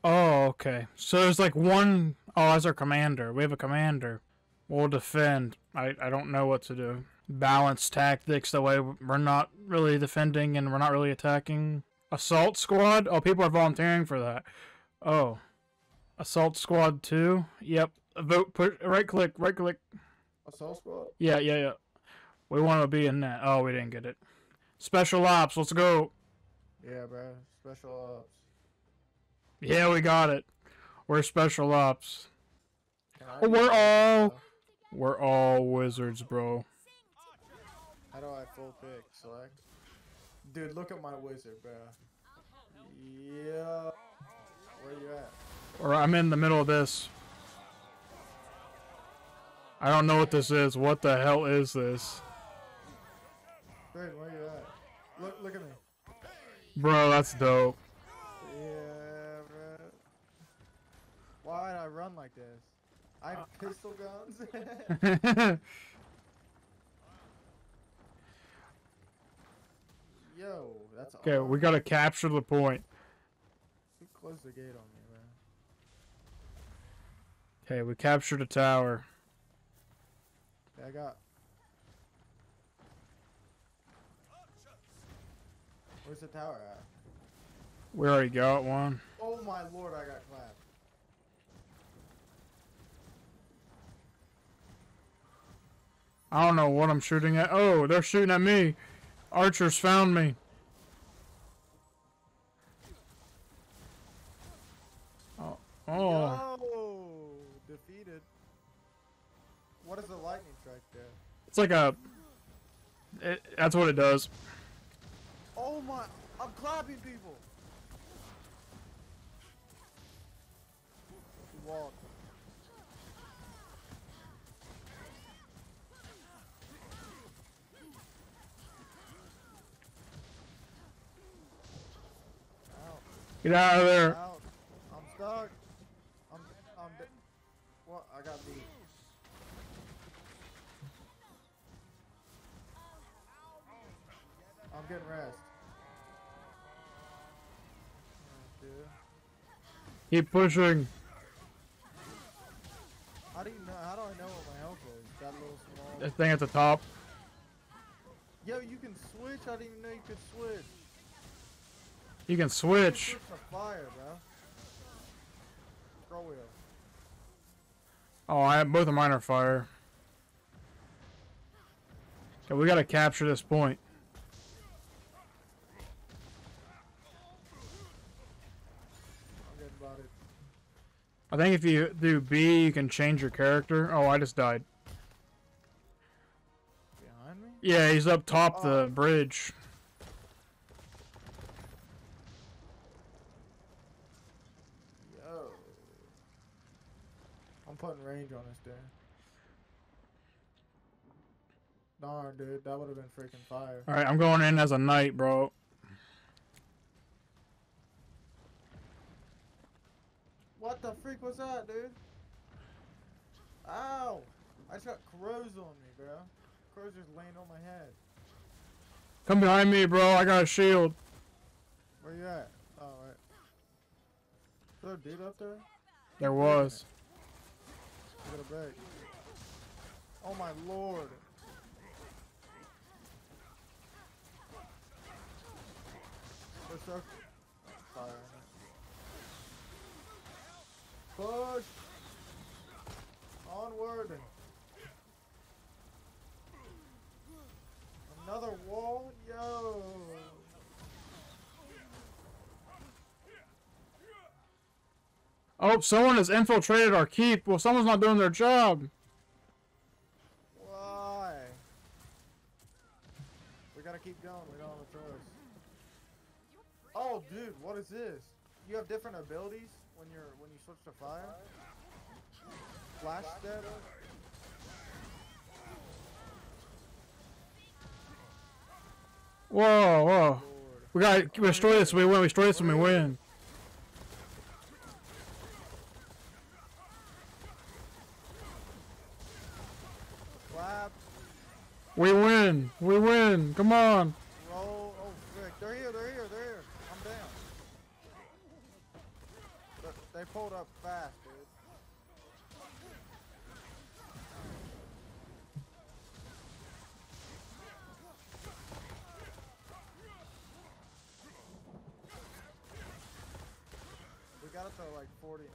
Oh, okay. So there's like one... Oh, that's our commander. We have a commander. We'll defend. I don't know what to do. Balance tactics, the way we're not really defending and we're not really attacking. Assault squad? Oh, people are volunteering for that. Oh. Assault squad 2? Yep. Vote, put, right click. Assault squad? Yeah. We want to be in that. Oh, we didn't get it. Special ops, let's go. Yeah, bro. Special ops. Yeah, we got it. We're special ops. Oh, We're all wizards, bro. How do I full pick? Select. Dude, look at my wizard, bro. Yeah. Where you at? Or I'm in the middle of this. I don't know what this is. What the hell is this? Dude, where you at? Look at me. Bro, that's dope. Yeah, bro. Why did I run like this? I have pistol guns. Yo, that's Okay, we gotta capture the point. Who closed the gate on me, man? Okay, we captured a tower. Yeah, I got. Where's the tower at? We already got one. Oh my lord, I got clapped. I don't know what I'm shooting at. Oh, they're shooting at me. Archers found me. Oh. Yo, defeated. What is the lightning strike there? It's like a... that's what it does. Oh my, I'm clapping people. He walked. Out. Get out of there. Out. I'm stuck. I'm what? I got beat. I'm getting rest. Oh, dude. Keep pushing. How do you know? How do I know what my health is? That little small. That thing at the top. Yo, you can switch. I didn't even know you could switch. You can switch. You can switch to fire, bro. Scroll wheel. Oh, I have both of mine are fire. Okay, we gotta capture this point. I'm getting bodied. I think if you do B, you can change your character. Oh, I just died. Behind me? Yeah, he's up top the bridge. Yo. I'm putting range on this dude. Darn, dude. That would have been freaking fire. Alright, I'm going in as a knight, bro. What the freak was that, dude? Ow! I just got crows on me, bro. Crows just laying on my head. Come behind me, bro. I got a shield. Where you at? Oh, right. Is there a dude up there? There was. I got a break. Oh my lord. There's so fire in it. Push! Onward! Another wall? Yo! Oh, someone has infiltrated our keep. Well, someone's not doing their job. Why? We gotta keep going. We don't have a choice. Oh, dude, what is this? You have different abilities when you switch to fire. Flash step. Whoa. Lord. We gotta destroy this. We win. We destroy this and we win. Clap. We win. We win. Come on. Roll. Oh, frick. They're here. I'm down. They pulled up fast, dude. We got up to like 49 or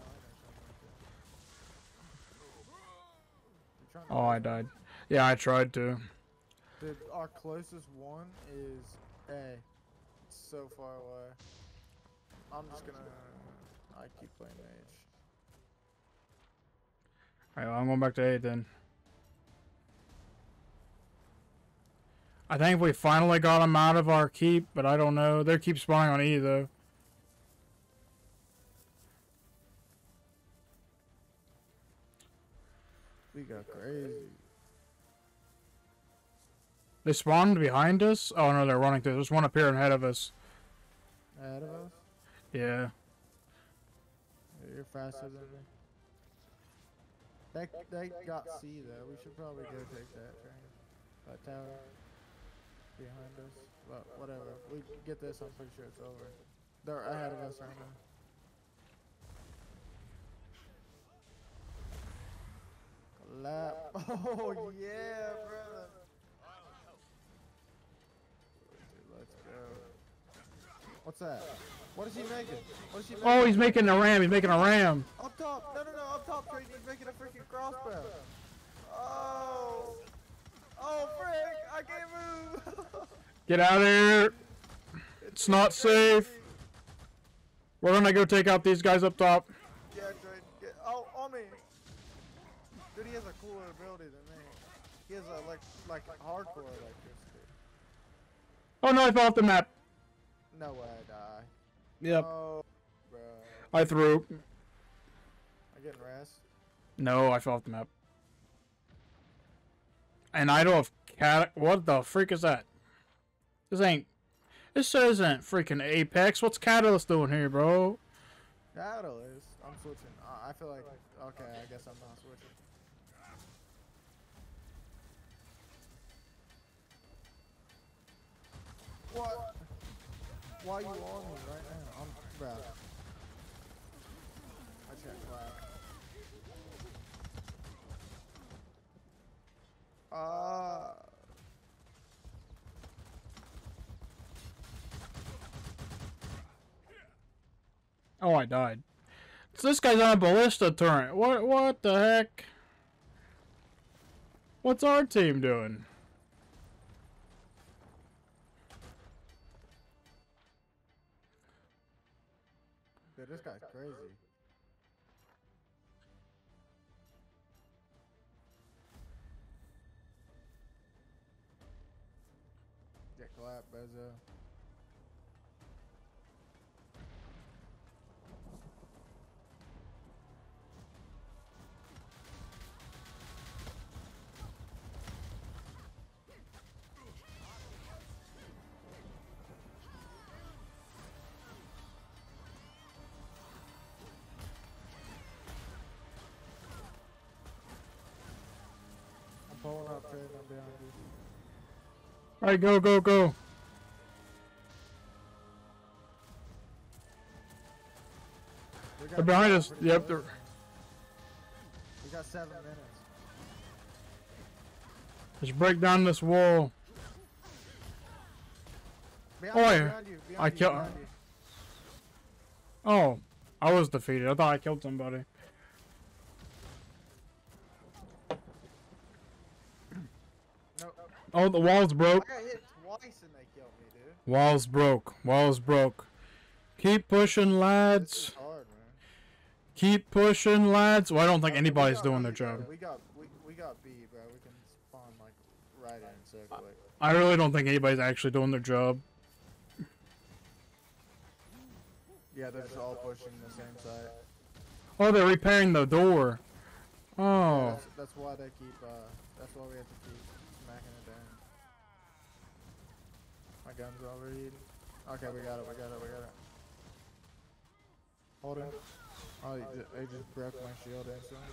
something like that. Oh, I died. Yeah, I tried to. Dude, our closest one is A. It's so far away. I'm just gonna... I keep playing mage. Alright, well, I'm going back to 8 then. I think we finally got them out of our keep, but I don't know. They keep spawning on E though. We got crazy. They spawned behind us? Oh no, they're running through. There's one up here ahead of us. Ahead of us? Yeah. You're faster than me. They got C though. We should probably go take that train. That tower. Behind us. But whatever. We get this, I'm pretty sure it's over. They're ahead of us right now. Lap. Oh yeah, brother. Dude, let's go. What's that? What is he making? What is he making? Oh, he's making a ram. He's making a ram. Up top! No, up top, Trey. He's making a freaking crossbow. Oh! Oh, frick! I can't move! Get out of here. It's not safe. We're gonna go take out these guys up top. Yeah, Trey. Oh, on me! Dude, he has a cooler ability than me. He has a, like hardcore electricity. Oh no, I fell off the map. No way I die. Yep. Oh, bro. I threw. I getting rest? No, I fell off the map. An idol of cat. What the freak is that? This ain't. This isn't freaking Apex. What's Catalyst doing here, bro? Catalyst? I'm switching. I feel like. Okay, I guess I'm not switching. What? Why are you on me right now? I'm bro. I just got clapped. Oh, I died. So this guy's on a ballista turret. What the heck? What's our team doing? Dude, this guy's crazy. Get clapped, Bezo. I'm pulling up, Trey, I'm behind you. Alright, go, go, go. They're behind us. Yep, they're... We got 7 minutes. Just break down this wall. Behind Oh, you, yeah. behind you, behind I you, killed- behind you. Oh, I was defeated. I thought I killed somebody. Nope. Oh, the wall's broke. I got hit twice and they killed me, dude. Wall's broke. Wall's broke. Keep pushing, This lads. is hard, man. Keep pushing, lads. Well, I don't think We anybody's got doing B, their bro. job. We got B, bro. We can spawn like right in so quick. I really don't think anybody's actually doing their job. Yeah, they're just all pushing the same side. Oh, they're repairing the door. Yeah, Oh. that's why they keep. That's why we have to keep smacking it down. My gun's overheating. Okay, we got it. We got it. We got it. Hold it. Oh, they just broke my shield instantly.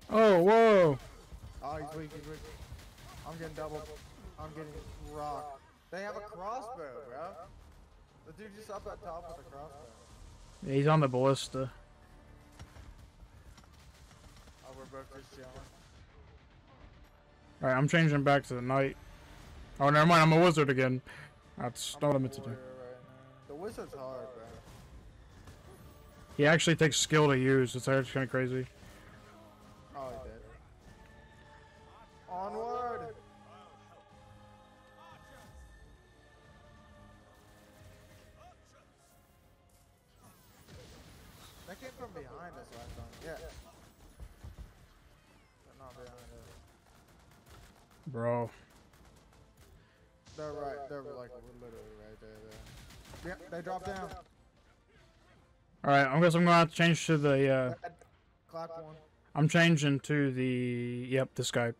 Oh, whoa. Oh, he's weak, he's weak. I'm getting doubled. I'm getting rocked. They have a crossbow, bro. The dude just up at top with a crossbow. Yeah, he's on the ballista. Oh, we're both just chilling. Alright, I'm changing back to the knight. Oh, never mind, I'm a wizard again. That's not what I meant to do. Right now. The wizard's hard, bro. He actually takes skill to use. It's actually kind of crazy. Oh, he did. Onward! That came from behind us last time. Yeah. They're not behind us. Bro. They're right. They're like literally right there. Yeah, they dropped down. Alright, I guess I'm gonna have to change to the, Clap one. I'm changing to the, yep, this guy.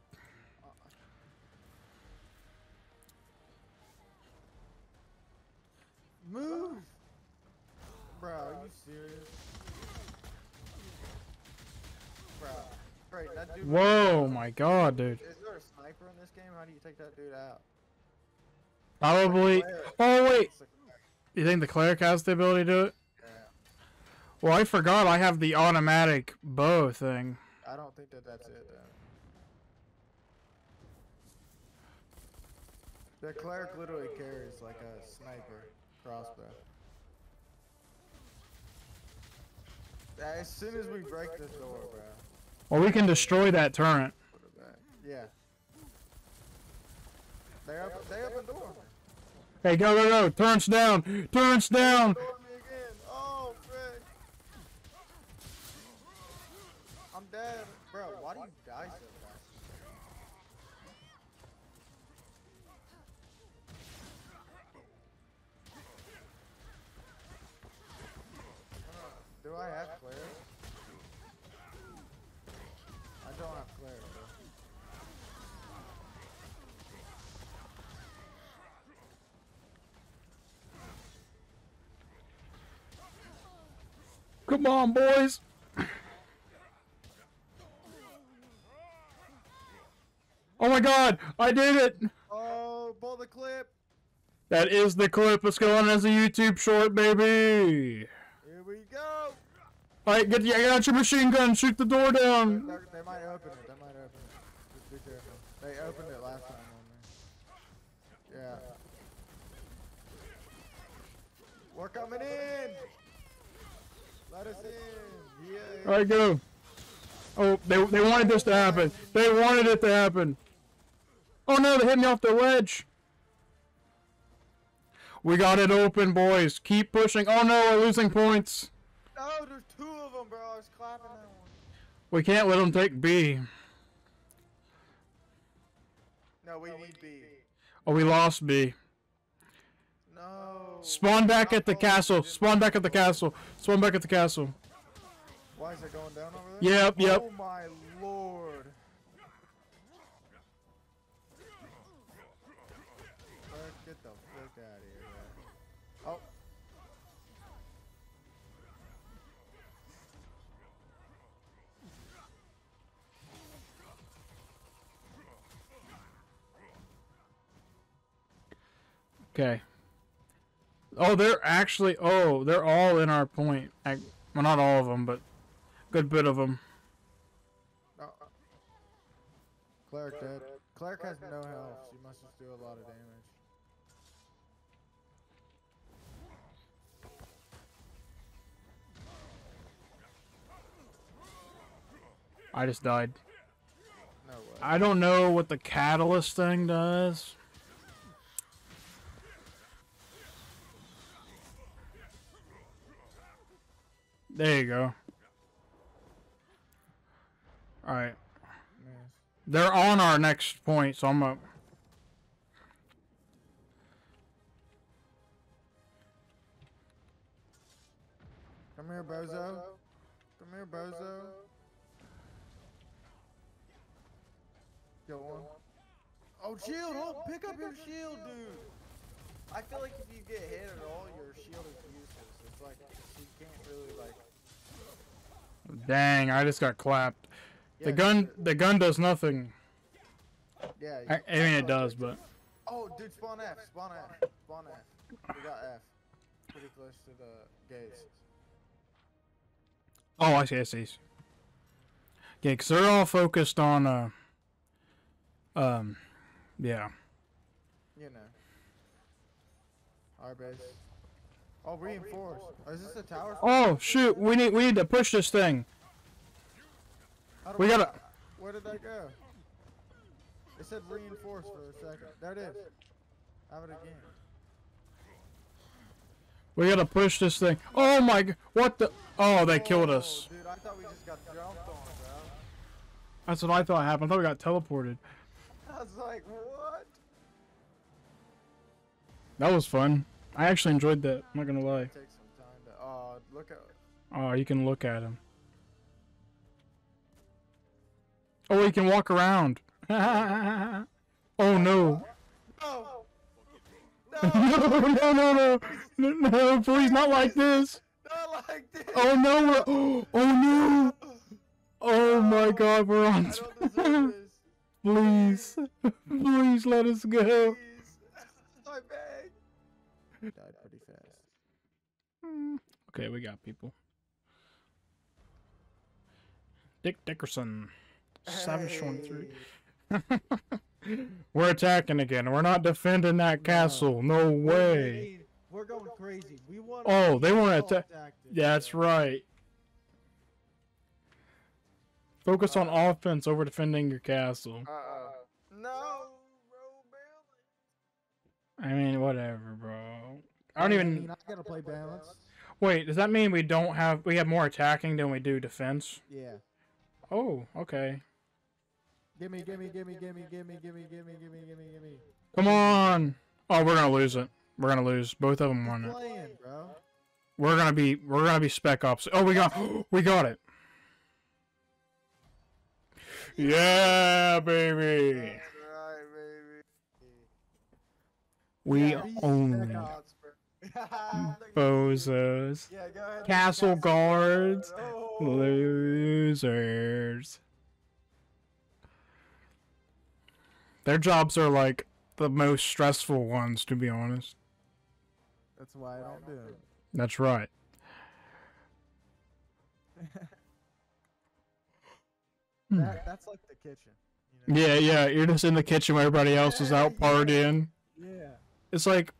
Move! Bro, are you serious? Bro. Great, that dude. Whoa, my god, dude. Is there a sniper in this game? How do you take that dude out? Probably. Oh, wait. It's like- You think the cleric has the ability to do it? Yeah. Well, I forgot I have the automatic bow thing. I don't think that that's it, though. The cleric literally carries like a sniper crossbow. As soon as we break this door, bro. Well, we can destroy that turret. Put it back. Yeah. They open door. Hey, go, go, go. Turret's down. Turret's down. Door me again. Oh, frick. I'm dead. Bro, why do you die so fast? Do I have cleric? I don't have cleric, bro. Come on, boys. Oh my god, I did it. Oh, pull the clip. That is the clip. Let's go on as a YouTube short, baby. Here we go. Alright, get out your machine gun. Shoot the door down. They might open it. They might open it. Just be careful. They opened it last time on me. Yeah. We're coming in. Let us in. Yeah. Alright, go. Oh, they wanted this to happen. They wanted it to happen. Oh no, they hit me off the ledge. We got it open, boys. Keep pushing. Oh no, we're losing points. Oh, there's two of them, bro. I was clapping that one. We can't let them take B. No, we need B. Oh, we lost B. No. Spawn back at the castle. Spawn back at the castle. Spawn back at the castle. Why is it going down over there? Yep, yep. Oh my lord. Get the frick out of here, bro. Oh. Okay. Oh, they're actually. Oh, they're all in our point. Well, not all of them, but a good bit of them. No. Cleric dead. Cleric has no health. She must just do a lot of damage. I just died. No way. I don't know what the catalyst thing does. There you go. Alright. Nice. They're on our next point, so I'm up. Come here, bozo. Come here, bozo. Kill one. Oh, shield! Oh, pick up your shield, dude! I feel like if you get hit at all, your shield is useless. It's like, you can't really, like... Dang, I just got clapped. The Yeah, gun does nothing. Yeah. I mean it does, but Oh, dude, spawn F. Spawn F. Spawn F. We got F. Pretty close to the gates. oh, I see. Yeah, because they're all focused on yeah. You know. Our base. Oh, reinforced. Oh, is this a tower? Oh shoot, we need to push this thing. We gotta. Where did that go? It said reinforced for a second. There it is. Have it again. We gotta push this thing. Oh my god, what the? Oh, they killed us. Dude, I thought we just got jumped on, bro. That's what I thought happened. I thought we got teleported. I was like, what? That was fun. I actually enjoyed that. I'm not gonna lie. Take some time to. Oh, look at. Oh, you can look at him. Oh, he can walk around. Oh no. No. No, please, not like this. Not like this. Oh no, oh no. Oh my god, we're on. I don't deserve this. Please, please let us go. Please. I beg. Died pretty fast. Okay, we got people. Dick Dickerson. Savage 23. We're attacking again. We're not defending that castle. No way. We're going crazy. We want. Oh, they want to attack. That's right. Focus on offense over defending your castle. No, bro, I mean, whatever, bro. I don't I even. mean, I gotta play balance. Wait, does that mean we have more attacking than we do defense? Yeah. Oh, okay. Gimme. Come on. Oh, we're gonna lose it. We're gonna lose. Both of them won it. Playing, bro. We're gonna be spec ops. Oh, we got it. Yeah, baby. That's right, baby. We Yeah, own spec it. ops, bro. Bozos. Yeah, go ahead. Castle guards. Oh. Losers. Their jobs are like the most stressful ones, to be honest. That's why I don't do it. That's right. That's like the kitchen. You know? Yeah. You're just in the kitchen where everybody else is out partying. Yeah. It's like,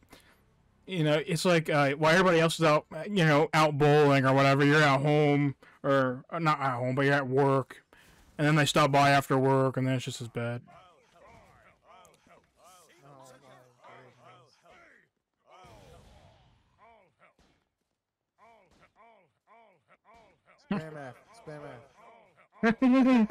while everybody else is out, out bowling or whatever, you're at home, or not at home, but you're at work, and then they stop by after work, and then it's just as bad. Spam F.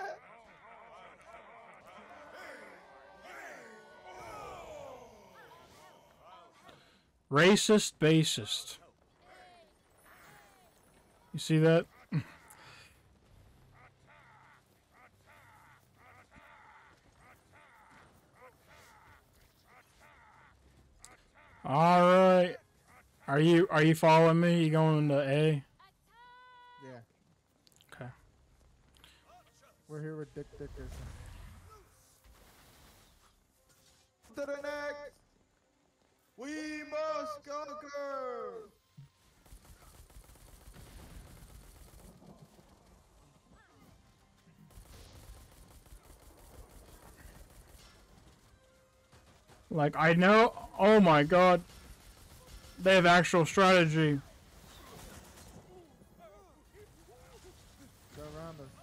Racist basist. You see that? All right. Are you following me? You going to A? Yeah. Okay. We're here with Dick Dickerson. To the next! We must conquer! Like, I know. Oh my god. They have actual strategy. Go around us.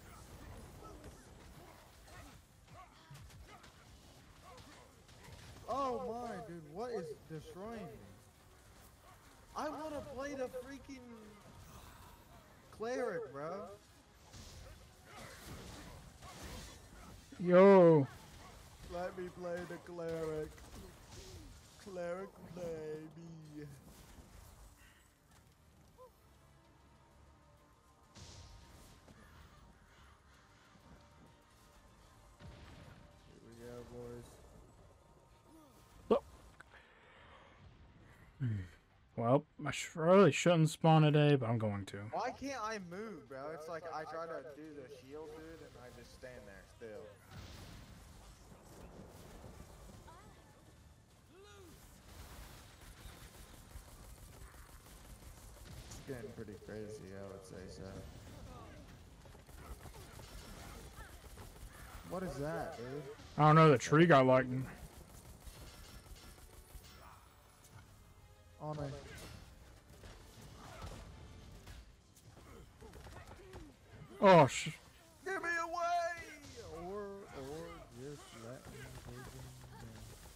Oh my, dude, what is destroying me? I want to play the freaking cleric, bro. Yo. Let me play the cleric. Cleric, baby. Here we go, boys. Well, I really shouldn't spawn today, but I'm going to. Why can't I move, bro? It's like I try to do the shield, dude, and I just stand there still. It's getting pretty crazy, I would say so. What is that, dude? I don't know, the tree got lightning. Oh no. Oh, Give me away! Or just let me take him down.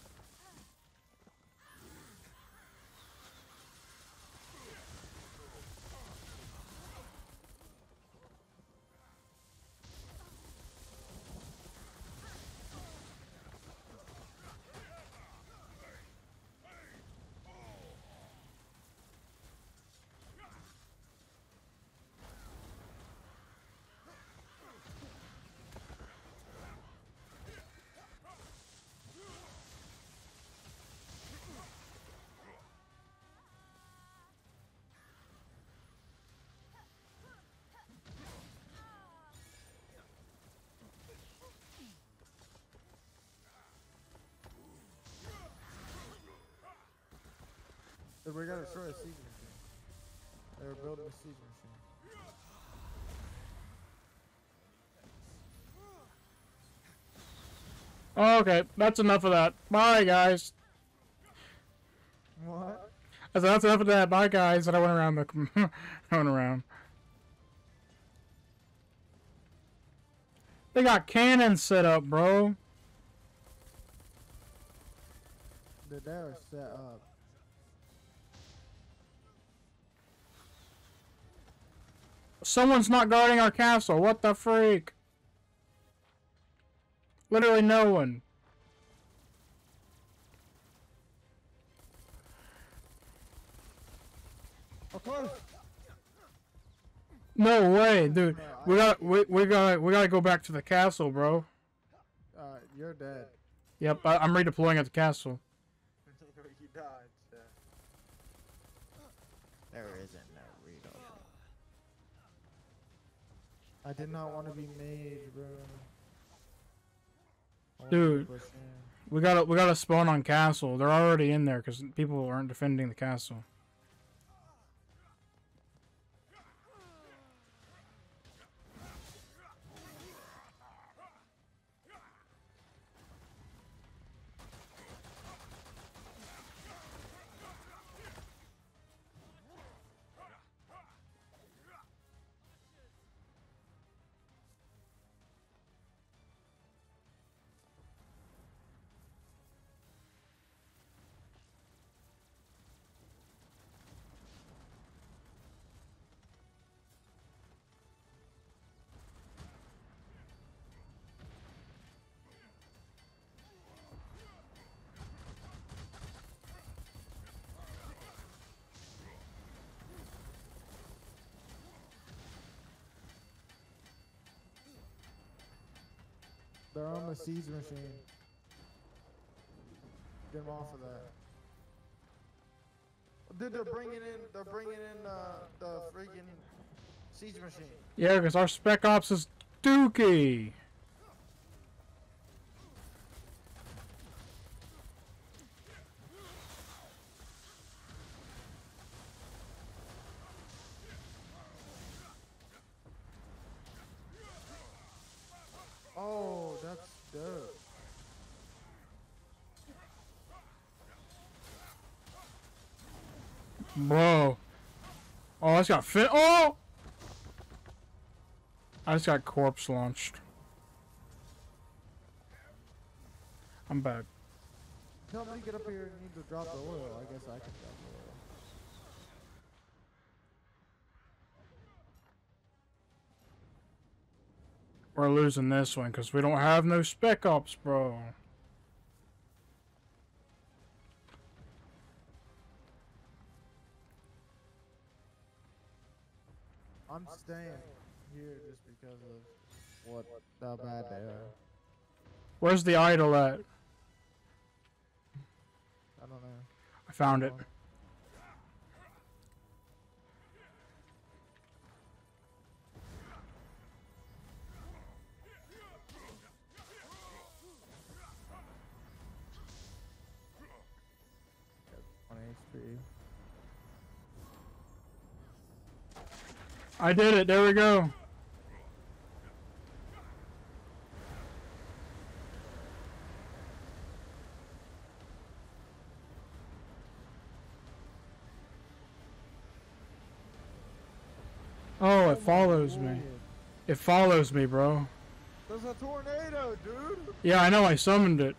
Dude, we gotta destroy a siege machine. They were building a siege machine. okay, that's enough of that. Bye, guys. What? I said, that's enough of that. Bye, guys. And I went around the... I went around. They got cannons set up, bro. Dude, they are set up. Someone's not guarding our castle. What the freak? Literally no one. Of course. No way, dude. We gotta go back to the castle, bro. You're dead. Yep, I'm redeploying at the castle. You died. So. There isn't no read. I did not want to be made, bro. Dude, we gotta spawn on castle. They're already in there because people aren't defending the castle. They're on the siege machine. Get them off of that. Dude, they're bringing in the freaking siege machine. Yeah, because our Spec Ops is dookie. Oh, that's dope. Bro. Oh, I just got fit. Oh! I just got corpse launched. I'm back. Tell me to get up here and need to drop the oil. I guess I can drop the oil. We're losing this one because we don't have no Spec Ops, bro. I'm staying here just because of how bad they are. Where's the idol at? I don't know. I found it. I did it. There we go. Oh, it follows me. It follows me, bro. There's a tornado, dude. Yeah, I know. I summoned it.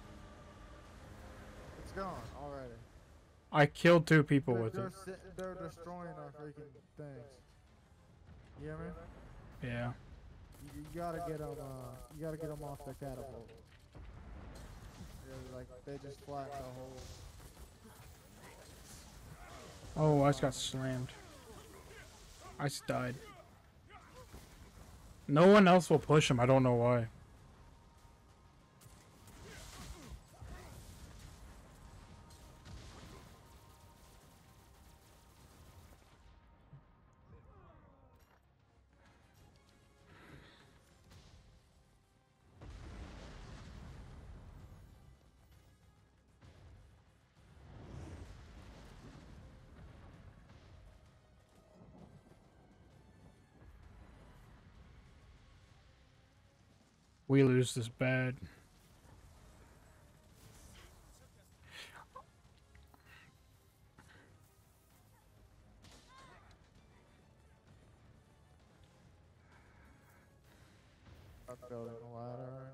It's gone already. I killed 2 people with it. They're destroying our freaking things. You hear me? Yeah. You gotta get them. You gotta get them off the catapult. Like they just flattened the whole. Oh, I just got slammed. I just died. No one else will push him. I don't know why. We lose this bad. I'm building a ladder right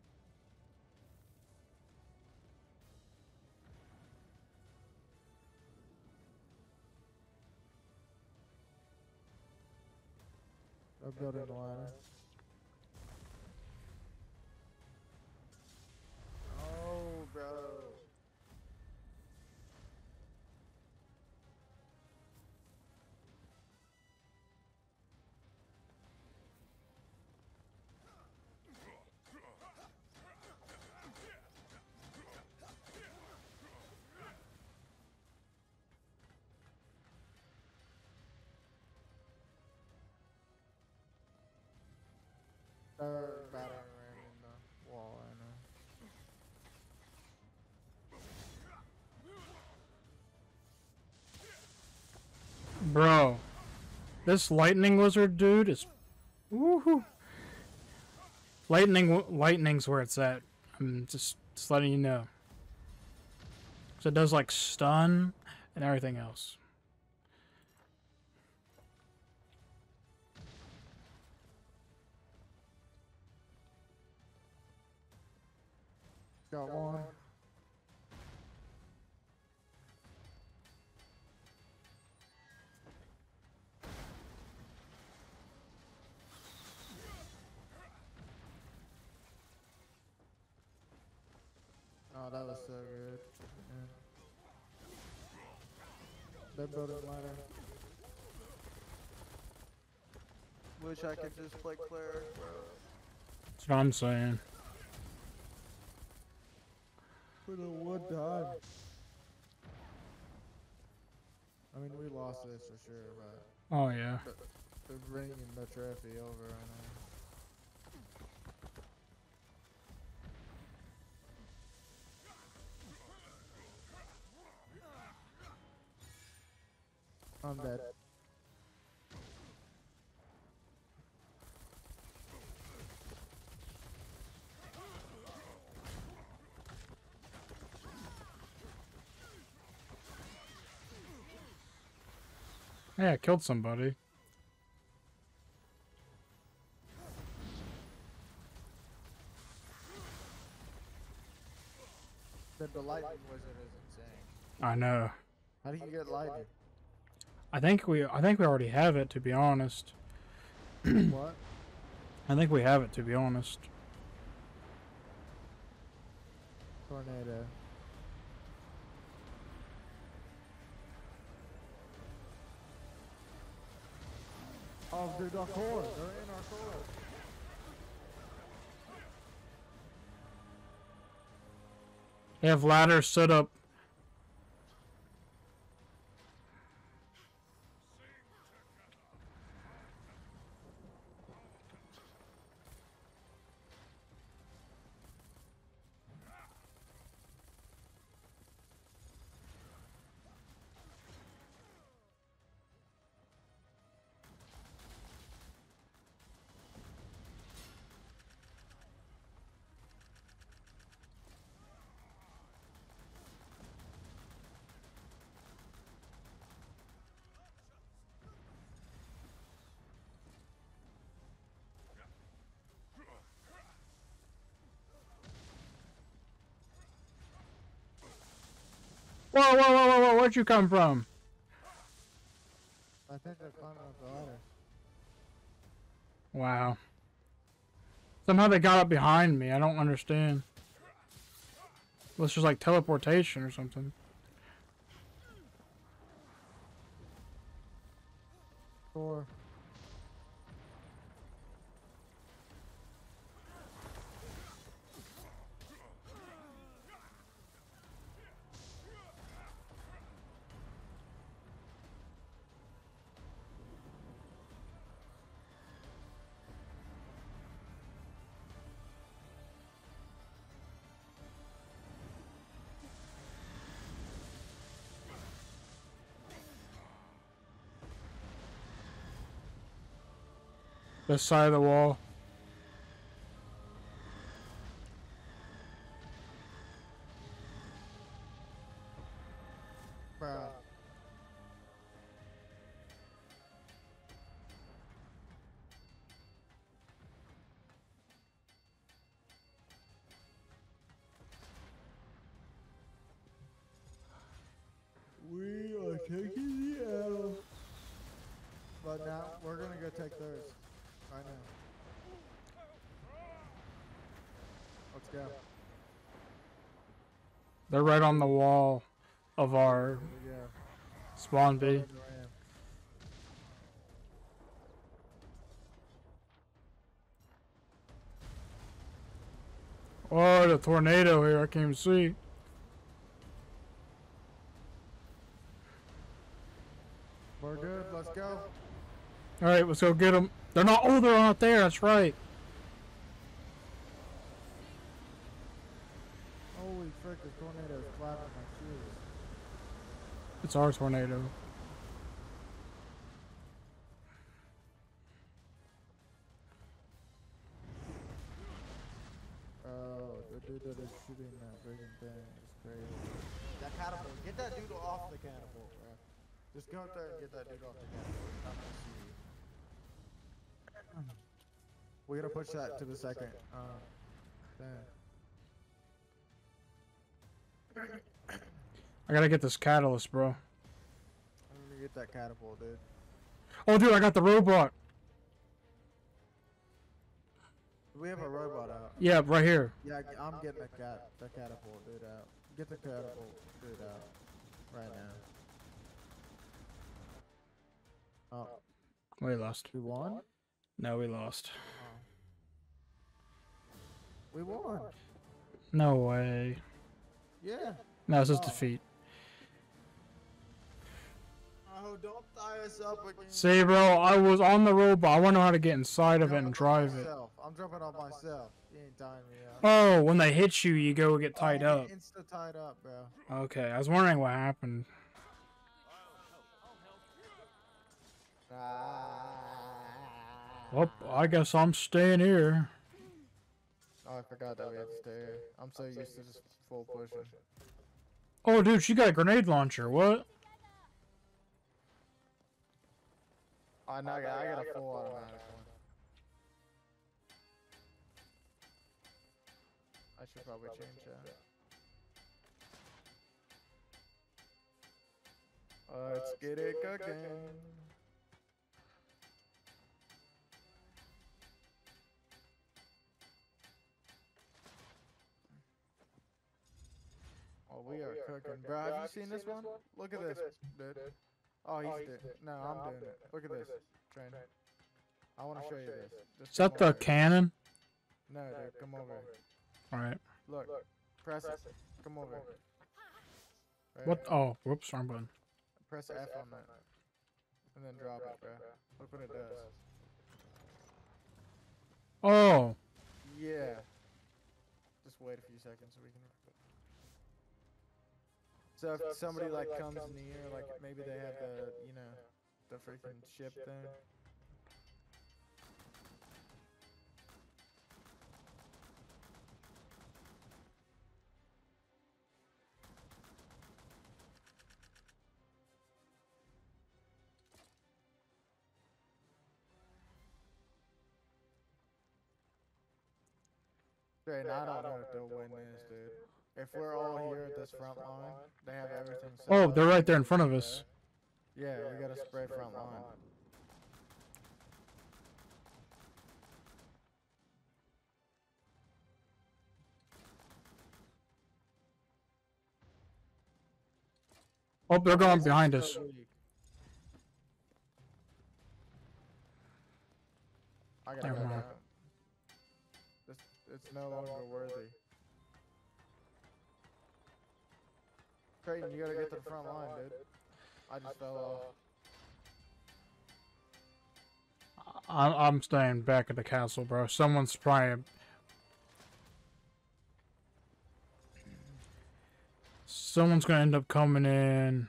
now. I'm building a ladder. Oh, bro. They're battering right in the wall right now. Bro, this lightning lizard dude is... Woohoo! Lightning's where it's at. I'm just letting you know. So it does like stun and everything else. Got one. Oh, that was so good. Yeah. They're building ladder. Wish I could just play cleric, bro. That's what I'm saying. For the one time. I mean, we lost this for sure, but Oh yeah. they're bringing the trophy over right now. I'm dead. Yeah, I killed somebody. The lightning wizard is insane. I know. How do you get lightning? I think we already have it, to be honest. What? I think we have it, to be honest. Tornado. Oh, dude, our core. They're in our core. They have ladders set up. Whoa, whoa, whoa, whoa, whoa, where'd you come from? I think they're climbing up the ladder. Wow. Somehow they got up behind me. I don't understand. Well, it's just like teleportation or something. Four. This side of the wall. Bro. We are taking the L. But now we're gonna go take theirs. Right now. Let's go. They're right on the wall of our Here we go. spawn B. Oh, the tornado here. I can't even see. We're good. Let's go. All right, let's go get them. They're not. Oh, they're not there. That's right. Holy frick! The tornado is flapping my shoes. It's our tornado. Oh, the dude that is shooting that friggin' thing is crazy. That catapult. Get that dude off the catapult, bro. Just go up there and get that dude off the catapult. He's not gonna see you. We're gonna push that to the second. Thing. I gotta get this catalyst, bro. I'm gonna get that catapult, dude. Oh, dude, I got the robot. We have a robot out. Yeah, right here. Yeah, I'm getting the catapult dude out. Get the catapult dude out right now. Oh, We lost. we won? No, we lost. We won. No way. Yeah. No, it's just defeat. Oh, don't tie us up again. See, bro, I was on the robot. I want to know how to get inside of it and drive it. I'm jumping on myself. You ain't tying me up. Oh, when they hit you, you go get tied up. Insta tied up, bro. Okay, I was wondering what happened. Well, I guess I'm staying here. Oh, I forgot that we had to stay here. I'm so used to just full pushing. Oh, dude, she got a grenade launcher. What? I got a full automatic one. I should probably change that. Let's get it cooking. Oh, we are cooking. Bro, have you seen this one? Look at this, dude. Oh, he's doing it. No, I'm doing it. Look at this, Train. I want to show you this. Just Is that the cannon? No, dude, come over. Alright. Look, press it. Come over. Right. What? Oh, whoops, wrong button. Press F on that. And then drop it, bro. Look what it does. Oh. Yeah. Just wait a few seconds so we can... So if somebody like comes near, like maybe they have the, you know, the freaking ship thing. Right, I don't know if they'll win this, dude. If we're all here at this front line, they have everything set Oh, up. they're right there in front of us. Yeah, we gotta spread front line. Oh, they're going behind us. I gotta Never go mind. down. It's no longer worthy. Creighton, you gotta get to the front line, dude. I just fell off. I'm staying back at the castle, bro. Someone's probably... Someone's gonna end up coming in.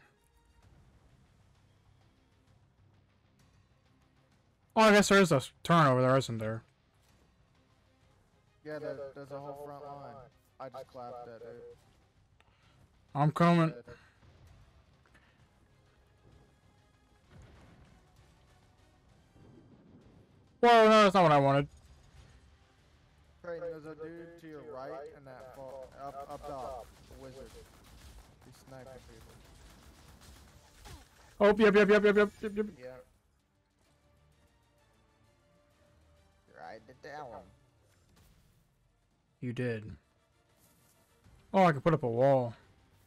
Oh, I guess there is a turn over there, isn't there? Yeah, there's a whole front line. I just clapped that, dude. I'm coming. Whoa, no, that's not what I wanted. Creighton, there's a dude to your right and that fall up top. A wizard. He's sniping people. Oh, yep. Yeah. Ride it down. You did. Oh, I can put up a wall.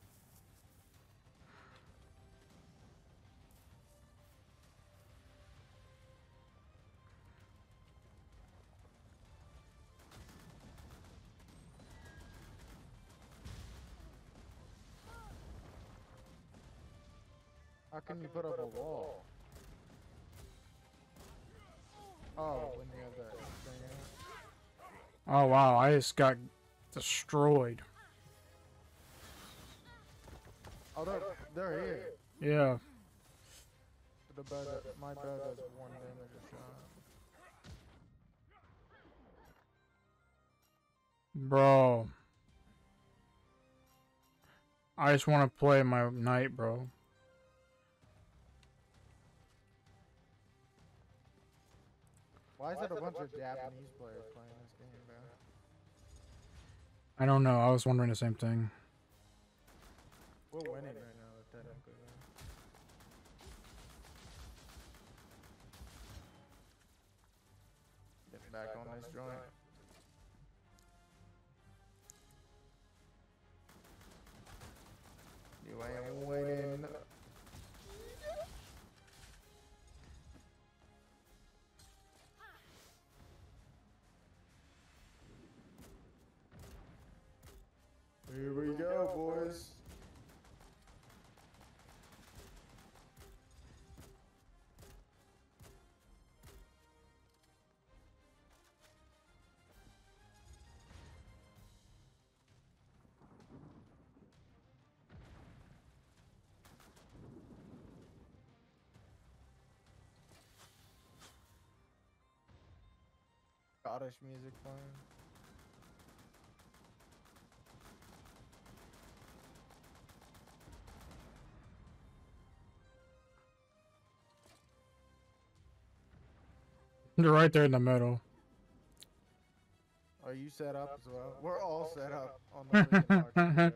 How can you put up a wall? Oh, when you have that thing in. Oh, wow, I just got destroyed. Oh, they're here. Yeah. My bow does 1 damage a shot. Bro. I just want to play my knight, bro. Why is it a bunch of Japanese players playing this game, bro? I don't know. I was wondering the same thing. We're winning right now, technically. Get back on this joint. You ain't winning. Here we go, boys. Scottish music playing. They're right there in the middle. Are you set up as well? We're all set up on the freaking archer.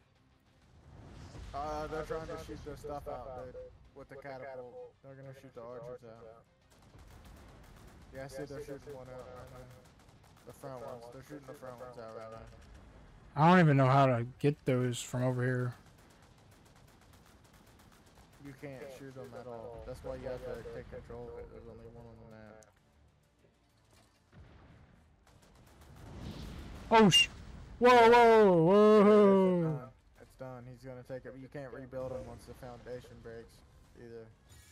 They're trying to shoot their stuff out, dude. With the catapult. They're gonna shoot the archers out. Yeah, I see they're shooting one out right now. The front ones. They're shooting the front ones out right now. I don't even know how to get those from over here. You can't shoot them at all. That's why you have to take control of it. There's only one on the map. Oh, whoa. It's done. He's gonna take it. You can't rebuild him once the foundation breaks, either.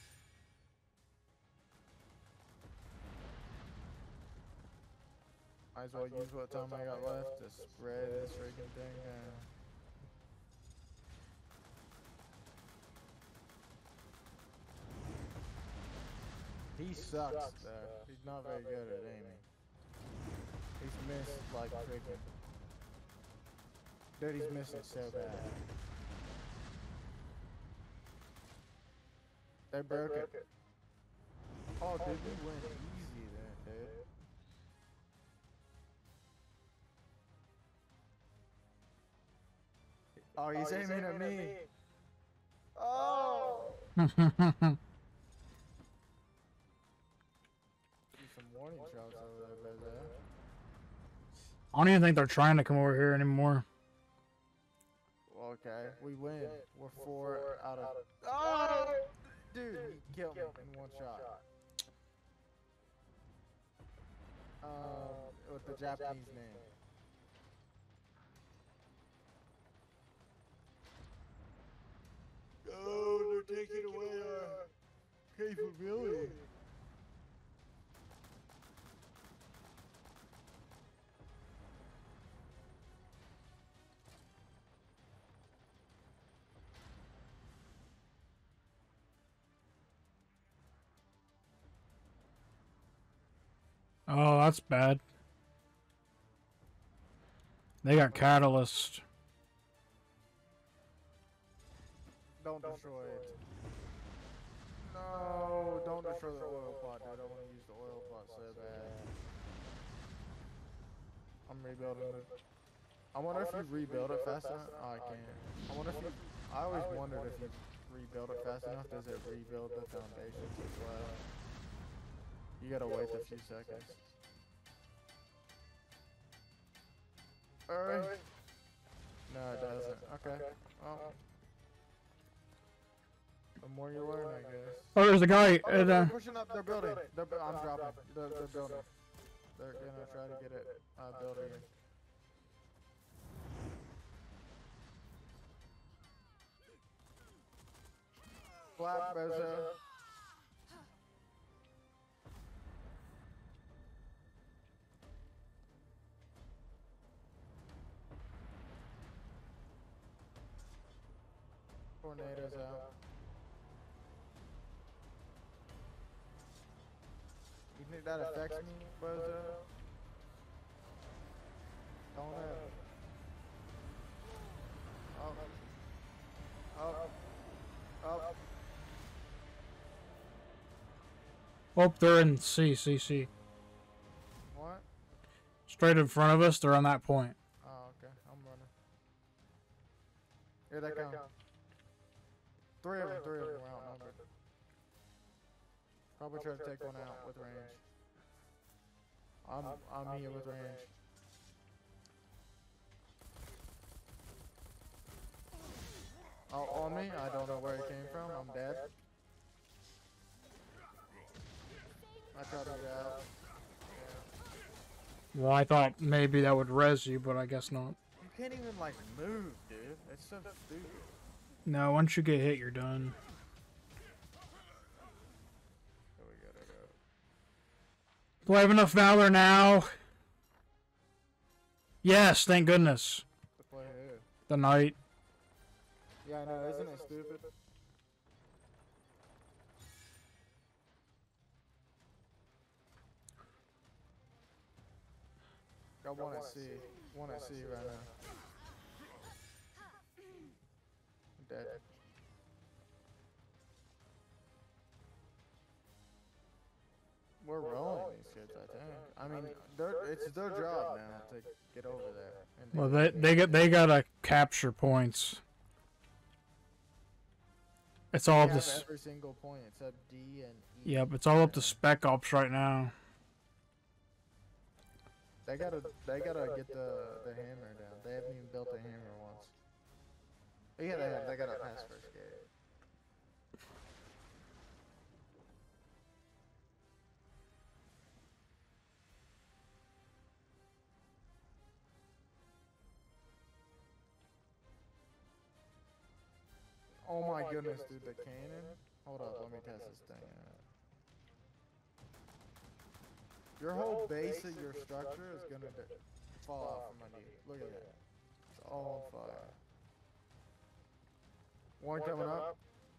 Might as well use what time I got left to spread this freaking thing down. He sucks, though. He's not very good at aiming. He's missed like freaking. Dude, he's missing so bad. They broke it. Oh, dude, we went easy there, dude. Oh, he's aiming at me. Oh. I Some warning shots over there, Beza. don't even think they're trying to come over here anymore. Okay, we win. We're 4 out of. Oh, dude, he killed me in one shot. With the Japanese name. Oh, they're taking away our capability. Oh, that's bad. They got catalyst. Don't destroy it. No, don't destroy the oil pot, dude. I want to use the oil pot so bad. I'm rebuilding it. I wonder if you rebuild it fast enough. Oh, I can't. I wonder if you. I always wondered if you rebuild it fast enough, does it rebuild the foundations as well? You gotta wait a few seconds. Alright. No, it doesn't. Okay. Well. The more you learn, I guess. Oh, there's a guy. Oh, they're pushing up. They're building. I'm dropping. They're building. They're gonna try to get it building. Flap, Bozo. Tornadoes out. You think that affects me, Bozo? Don't know. Up. Oh, they're in C. What? Straight in front of us, they're on that point. Oh, okay. I'm running. Here they come. Three of them were outnumbered. Probably try to take one out with range. I'm here with range. Oh, on me? I don't know where it came from. I'm dead. I tried to get out. Yeah. Well, I thought maybe that would res you, but I guess not. You can't even, like, move, dude. It's so stupid. No, once you get hit, you're done. So we gotta go. Do I have enough valor now? Yes, thank goodness. To play who? The knight. Yeah, I know. Isn't it stupid? I want to see. Right now. I'm dead. We're rolling these kids, I think. I mean, it's their job now to get over there. And Well, they gotta capture points. It's all up to every single point except D and E. yep. It's all up to Spec Ops right now. They gotta get the hammer down. They haven't even built a hammer once. Yeah, they gotta pass first gate. Oh my goodness, dude, the cannon? Hold up, let me test this thing out. Your whole base of your structure is gonna fall out from under you. Look at that. It's all on fire. One coming up.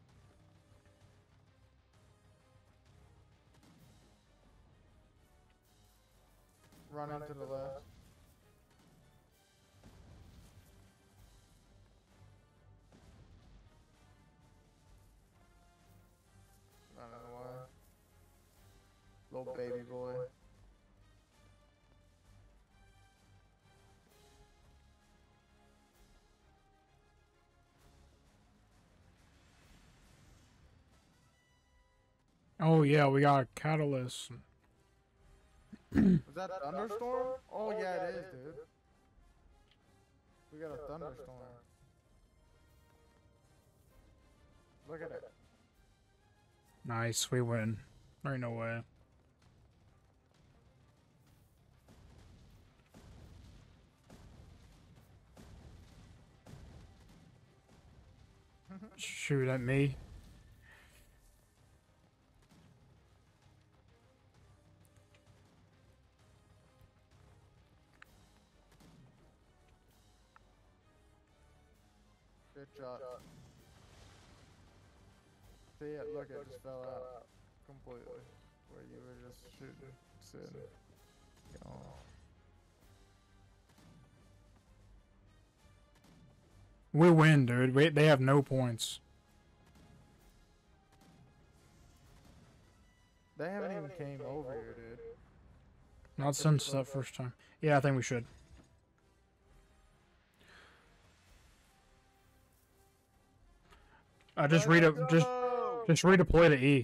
Running to the left. Running away. Little baby boy. Oh yeah, we got a catalyst. Is that thunderstorm? Oh yeah, it is, dude. We got a thunderstorm. Look at it. Nice, we win. There ain't no way. Shoot at me. Good shot. See it? Look, it just fell out completely. Where you were just shooting, sitting. Oh. We win, dude. They have no points. They haven't even came over here, dude. Not since that first time. Yeah, I think we should. Just redeploy to E.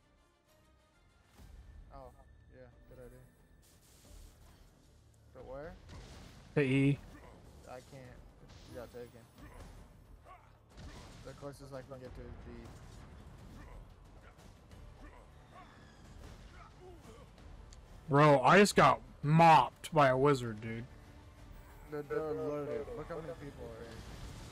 Oh, yeah, good idea. But where? To E. I can't. You got taken. The closest I can get to is B. Bro, I just got mopped by a wizard, dude. They're loaded. Look how many people are here.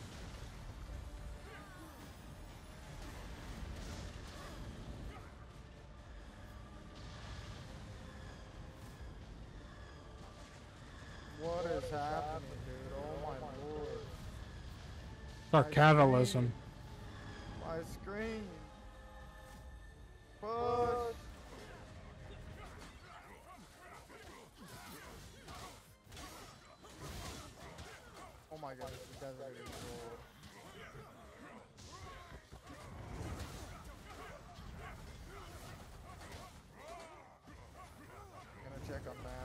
What is happening, dude? Oh my lord. It's our catalysm. My screen. Push. Oh my goodness, this guy's ready to roll. I'm gonna check on map.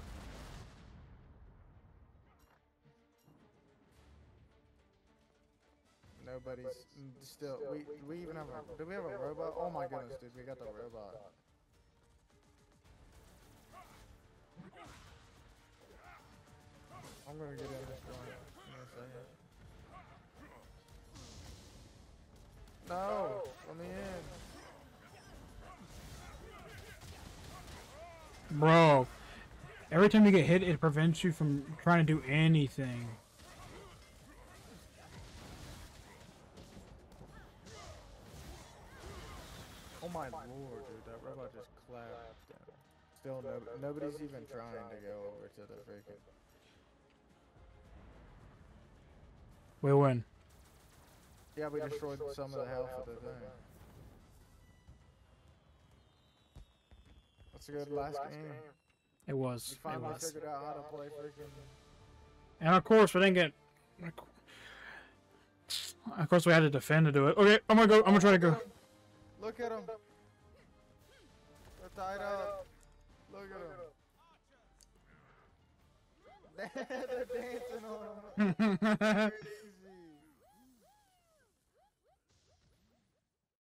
Nobody's still. We even have a. Do we have a robot? Oh my goodness, dude, we got the robot. I'm gonna get in this one in a second. No, let me in. Bro, every time you get hit, it prevents you from trying to do anything. Oh my lord, dude, that robot just clapped down. Still, nobody's even trying to go over to the freaking. We win. Yeah, we destroyed some of the health of the thing. That's a good last game. It was. We finally figured out how to play freaking. And of course, we didn't get. Of course, we had to defend to do it. Okay, I'm gonna go. I'm gonna try to go. Look at them. They're tied up. Look at them. They're dancing on them.